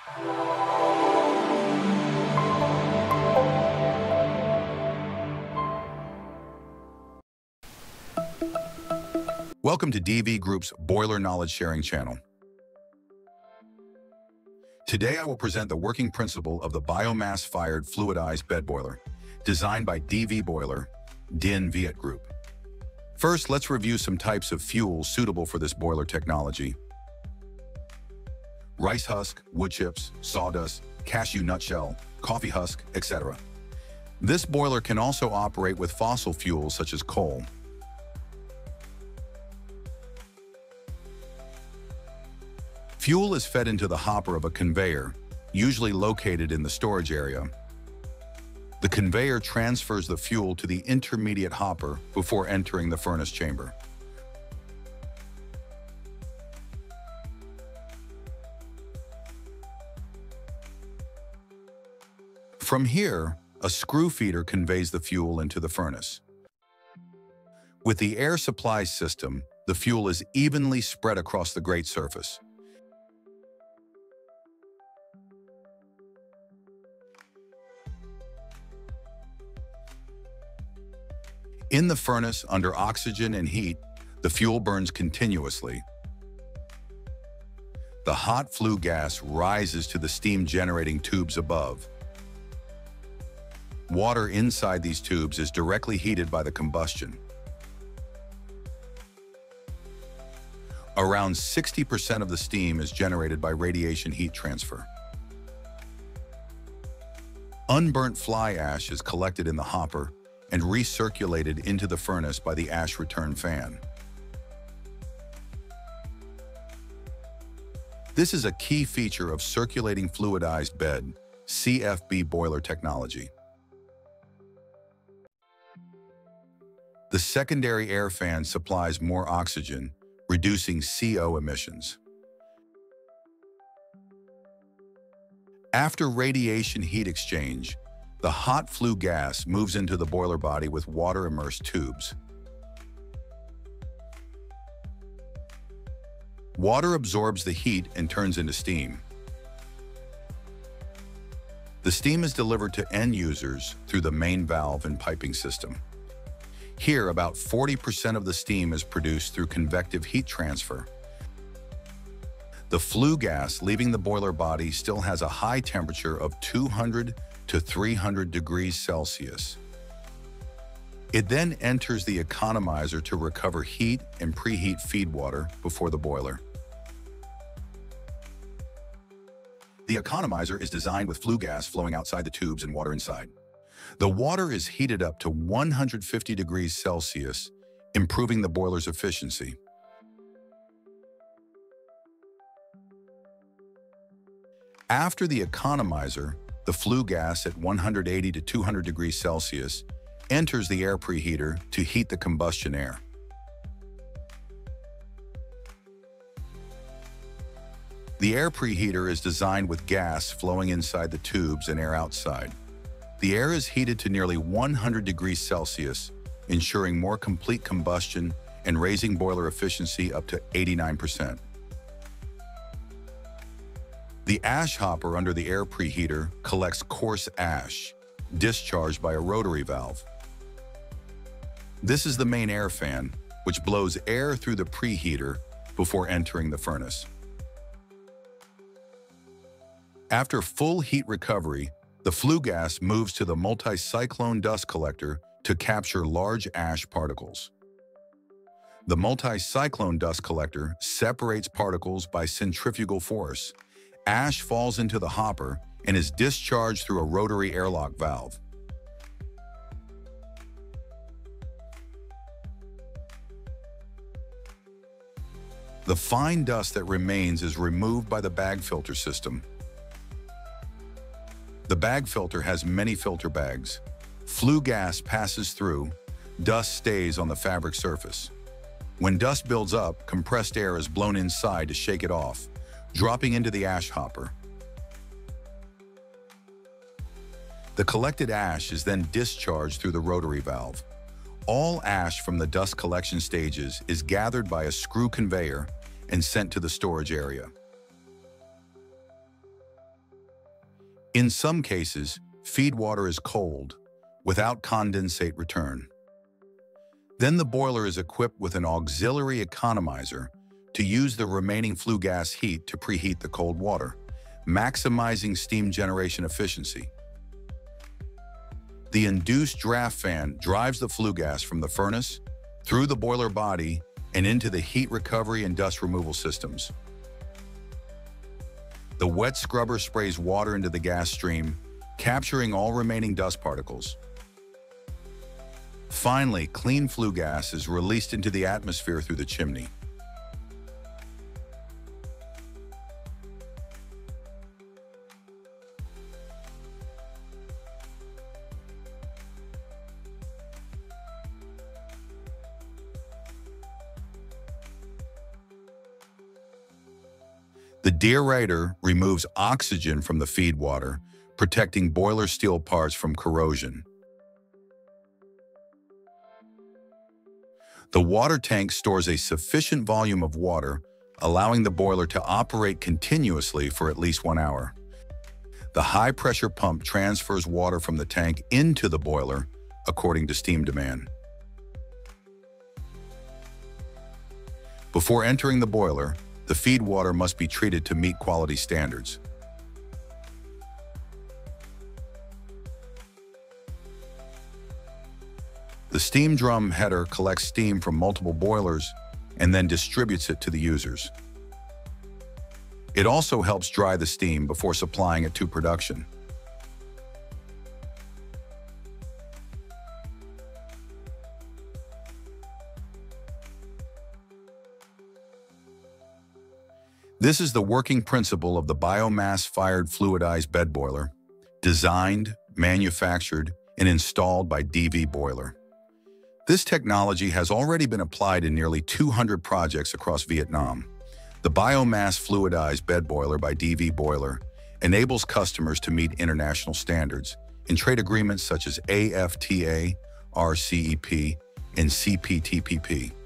Welcome to DIVI Group's Boiler Knowledge Sharing channel. Today I will present the working principle of the biomass-fired fluidized bed boiler, designed by DIVI Group. First, let's review some types of fuel suitable for this boiler technology. Rice husk, wood chips, sawdust, cashew nutshell, coffee husk, etc. This boiler can also operate with fossil fuels such as coal. Fuel is fed into the hopper of a conveyor, usually located in the storage area. The conveyor transfers the fuel to the intermediate hopper before entering the furnace chamber. From here, a screw feeder conveys the fuel into the furnace. With the air supply system, the fuel is evenly spread across the grate surface. In the furnace, under oxygen and heat, the fuel burns continuously. The hot flue gas rises to the steam-generating tubes above. Water inside these tubes is directly heated by the combustion. Around 60% of the steam is generated by radiation heat transfer. Unburnt fly ash is collected in the hopper and recirculated into the furnace by the ash return fan. This is a key feature of circulating fluidized bed, CFB boiler technology. The secondary air fan supplies more oxygen, reducing CO emissions. After radiation heat exchange, the hot flue gas moves into the boiler body with water-immersed tubes. Water absorbs the heat and turns into steam. The steam is delivered to end users through the main valve and piping system. Here, about 40% of the steam is produced through convective heat transfer. The flue gas leaving the boiler body still has a high temperature of 200 to 300 degrees Celsius. It then enters the economizer to recover heat and preheat feedwater before the boiler. The economizer is designed with flue gas flowing outside the tubes and water inside. The water is heated up to 150 degrees Celsius, improving the boiler's efficiency. After the economizer, the flue gas at 180 to 200 degrees Celsius enters the air preheater to heat the combustion air. The air preheater is designed with gas flowing inside the tubes and air outside. The air is heated to nearly 100 degrees Celsius, ensuring more complete combustion and raising boiler efficiency up to 89%. The ash hopper under the air preheater collects coarse ash, discharged by a rotary valve. This is the main air fan, which blows air through the preheater before entering the furnace. After full heat recovery, the flue gas moves to the Multicyclone dust collector to capture large ash particles. The Multicyclone dust collector separates particles by centrifugal force. Ash falls into the hopper and is discharged through a rotary airlock valve. The fine dust that remains is removed by the bag filter system. The bag filter has many filter bags. Flue gas passes through, dust stays on the fabric surface. When dust builds up, compressed air is blown inside to shake it off, dropping into the ash hopper. The collected ash is then discharged through the rotary valve. All ash from the dust collection stages is gathered by a screw conveyor and sent to the storage area. In some cases, feedwater is cold, without condensate return. Then the boiler is equipped with an auxiliary economizer to use the remaining flue gas heat to preheat the cold water, maximizing steam generation efficiency. The induced draft fan drives the flue gas from the furnace, through the boiler body, and into the heat recovery and dust removal systems. The wet scrubber sprays water into the gas stream, capturing all remaining dust particles. Finally, clean flue gas is released into the atmosphere through the chimney. The Deaerator removes oxygen from the feedwater, protecting boiler steel parts from corrosion. The water tank stores a sufficient volume of water, allowing the boiler to operate continuously for at least 1 hour. The high-pressure pump transfers water from the tank into the boiler, according to steam demand. Before entering the boiler, the feedwater must be treated to meet quality standards. The steam drum header collects steam from multiple boilers and then distributes it to the users. It also helps dry the steam before supplying it to production. This is the working principle of the biomass-fired fluidized bed boiler, designed, manufactured, and installed by DIVI Boiler. This technology has already been applied in nearly 200 projects across Vietnam. The biomass fluidized bed boiler by DIVI Boiler enables customers to meet international standards in trade agreements such as AFTA, RCEP, and CPTPP.